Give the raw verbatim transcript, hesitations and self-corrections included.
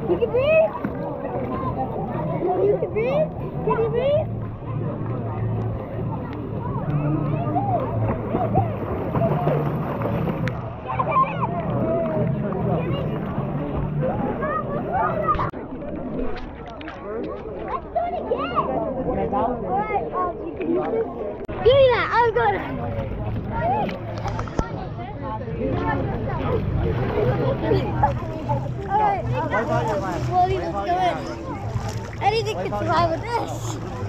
You can breathe? You can breathe? Can you breathe? Let's do it again. Alright, um, you can use this. Give me that, I'm gonna. Alright, well, you just go in. Anything can survive with this.